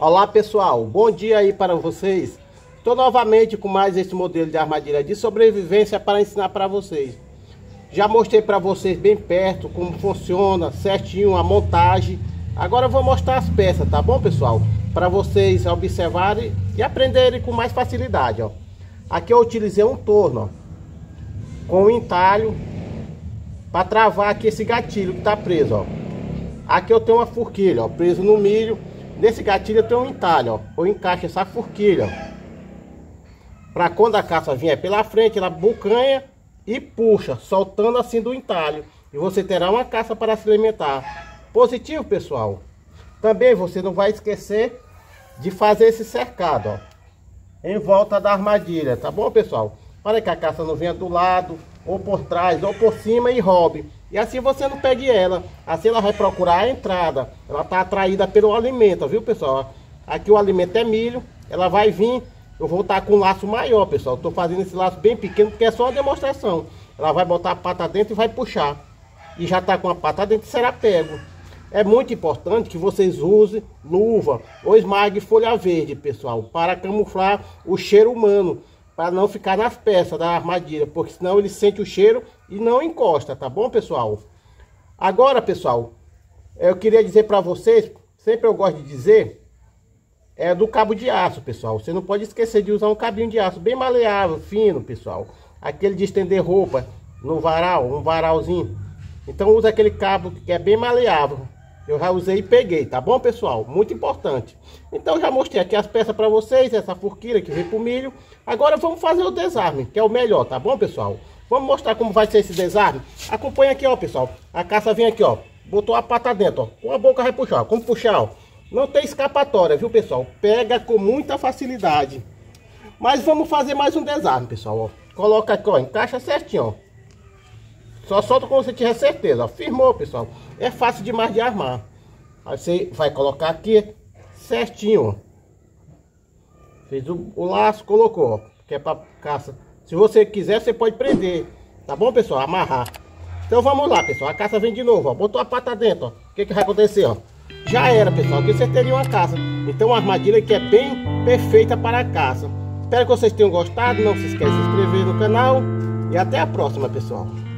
Olá pessoal, bom dia aí para vocês. Estou novamente com mais esse modelo de armadilha de sobrevivência para ensinar para vocês. Já mostrei para vocês bem perto como funciona certinho a montagem. Agora eu vou mostrar as peças, tá bom pessoal? Para vocês observarem e aprenderem com mais facilidade, ó. Aqui eu utilizei um torno, ó, com um entalho para travar aqui esse gatilho que está preso, ó. Aqui eu tenho uma forquilha, ó, preso no milho. Nesse gatilho eu tenho um entalho, ó. Eu encaixo essa forquilha, para quando a caça vier pela frente, ela bucanha e puxa, soltando assim do entalho. E você terá uma caça para se alimentar. Positivo, pessoal. Também você não vai esquecer de fazer esse cercado, ó, em volta da armadilha, tá bom, pessoal? Para que a caça não venha do lado, ou por trás, ou por cima e roube. E assim você não pegue ela. Assim ela vai procurar a entrada. Ela está atraída pelo alimento, viu, pessoal? Aqui o alimento é milho. Ela vai vir. Eu vou estar com um laço maior, pessoal. Estou fazendo esse laço bem pequeno porque é só uma demonstração. Ela vai botar a pata dentro e vai puxar. E já está com a pata dentro e será pego. É muito importante que vocês usem luva ou esmague folha verde, pessoal, para camuflar o cheiro humano, para não ficar nas peças da armadilha, porque senão ele sente o cheiro e não encosta, tá bom, pessoal? Agora, pessoal, eu queria dizer para vocês, sempre eu gosto de dizer, é do cabo de aço, pessoal. Você não pode esquecer de usar um cabinho de aço bem maleável, fino, pessoal. Aquele de estender roupa no varal, um varalzinho. Então usa aquele cabo que é bem maleável. Eu já usei e peguei, tá bom, pessoal? Muito importante. Então já mostrei aqui as peças para vocês, essa forquilha que vem pro milho. Agora vamos fazer o desarme, que é o melhor, tá bom, pessoal? Vamos mostrar como vai ser esse desarme. Acompanha aqui, ó, pessoal. A caça vem aqui, ó. Botou a pata dentro, ó. Com a boca vai puxar, ó. Como puxar, ó. Não tem escapatória, viu, pessoal? Pega com muita facilidade. Mas vamos fazer mais um desarme, pessoal, ó. Coloca aqui, ó. Encaixa certinho, ó. Só solta quando você tiver certeza, ó. Firmou, pessoal. É fácil demais de armar. Aí você vai colocar aqui certinho, ó. Fez o laço, colocou, ó. Que é pra caça. Se você quiser, você pode prender. Tá bom, pessoal? Amarrar. Então vamos lá, pessoal. A caça vem de novo, ó. Botou a pata dentro, ó. O que vai acontecer, ó? Já era, pessoal. Aqui você teria uma caça. Então uma armadilha que é bem perfeita para a caça. Espero que vocês tenham gostado. Não se esqueça de se inscrever no canal. E até a próxima, pessoal.